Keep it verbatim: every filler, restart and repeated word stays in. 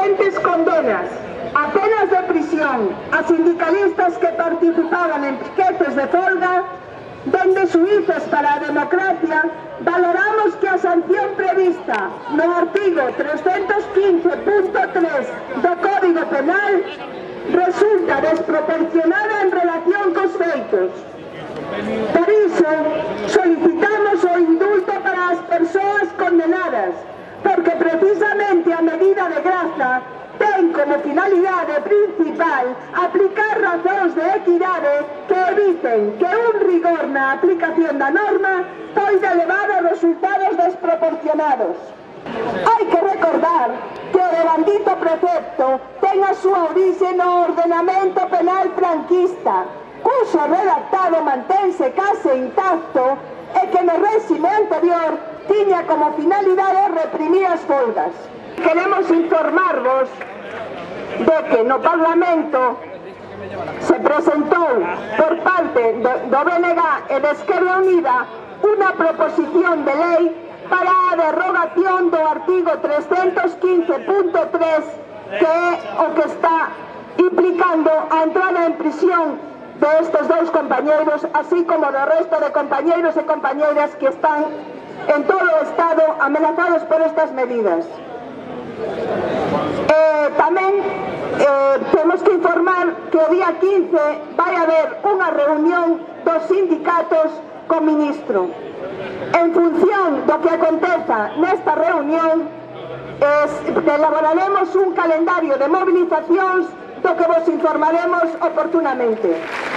potentes condenas a penas de prisión a sindicalistas que participaban en piquetes de folga, dende suízas para a democracia, valoramos que a sanción prevista no artigo trescientos quince punto tres do Código Penal resulta desproporcionada en relación cos feitos. Por iso, solicitamos o indulto para as persoas condenadas, porque precisamente a medida de graza ten como finalidade principal aplicar razóns de equidade que eviten que un rigor na aplicación da norma poida levar a resultados desproporcionados. Hai que recordar que o devandito precepto ten a súa orixe no ordenamento penal franquista, cuxo redactado mantense case intacto e que no réxime anterior tiña como finalidade reprimir as folgas. Queremos informarvos de que no Parlamento se presentou por parte do B N G e de Esquerda Unida unha proposición de lei para a derrogación do artigo trescientos quince punto tres, que é o que está implicando a entrada en prisión de estes dous compañeiros, así como do resto de compañeiros e compañeiras que están en todo o Estado amenazados por estas medidas. Eh, tamén eh, temos que informar que o día quince vai haber unha reunión dos sindicatos co ministro. En función do que aconteza nesta reunión, eh, elaboraremos un calendario de movilizacións do que vos informaremos oportunamente.